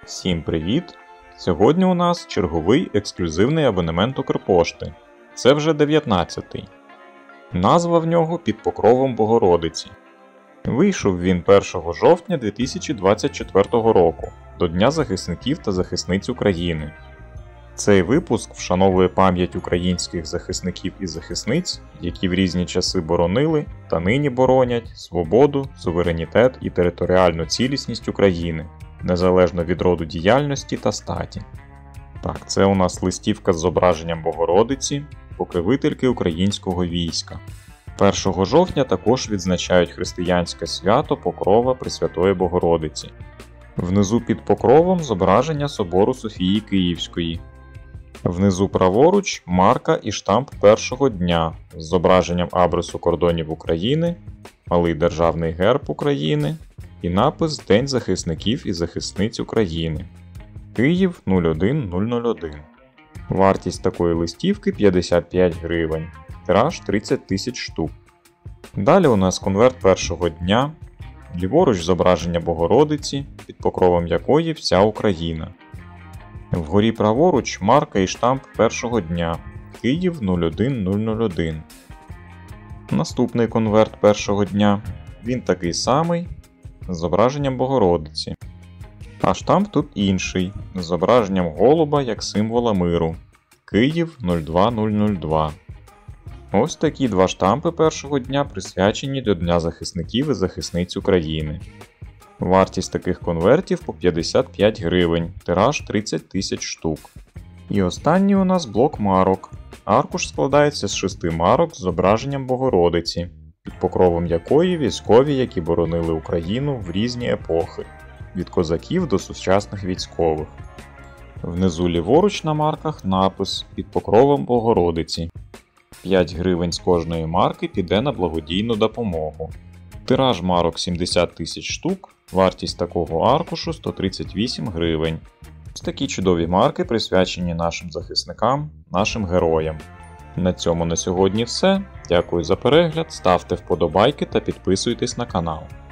Всім привіт! Сьогодні у нас черговий ексклюзивний абонемент Укрпошти. Це вже 19-й. Назва в нього «Під покровом Богородиці». Вийшов він 1 жовтня 2024 року, до Дня захисників та захисниць України. Цей випуск вшановує пам'ять українських захисників і захисниць, які в різні часи боронили та нині боронять свободу, суверенітет і територіальну цілісність України, незалежно від роду діяльності та статі. Так, це у нас листівка з зображенням Богородиці, покровительки українського війська. 1 жовтня також відзначають християнське свято Покрова Пресвятої Богородиці. Внизу під покровом зображення собору Софії Київської. Внизу праворуч марка і штамп першого дня з зображенням абрису кордонів України, малий державний герб України і напис «День захисників і захисниць України. Київ 01001». Вартість такої листівки 55 гривень, тираж 30 тисяч штук. Далі у нас конверт першого дня, ліворуч зображення Богородиці, під покровом якої вся Україна. Вгорі праворуч марка і штамп першого дня, Київ 01001. Наступний конверт першого дня, він такий самий, з зображенням Богородиці. А штамп тут інший, з зображенням голуба як символа миру, Київ 02002. Ось такі два штампи першого дня присвячені до Дня захисників і захисниць України. Вартість таких конвертів по 55 гривень, тираж 30 тисяч штук. І останній у нас блок марок. Аркуш складається з 6 марок з зображенням Богородиці, під покровом якої військові, які боронили Україну в різні епохи, від козаків до сучасних військових. Внизу ліворуч на марках напис «Під покровом Богородиці». 5 гривень з кожної марки піде на благодійну допомогу. Тираж марок 70 тисяч штук, вартість такого аркушу 138 гривень. Ось такі чудові марки присвячені нашим захисникам, нашим героям. На цьому на сьогодні все. Дякую за перегляд, ставте вподобайки та підписуйтесь на канал.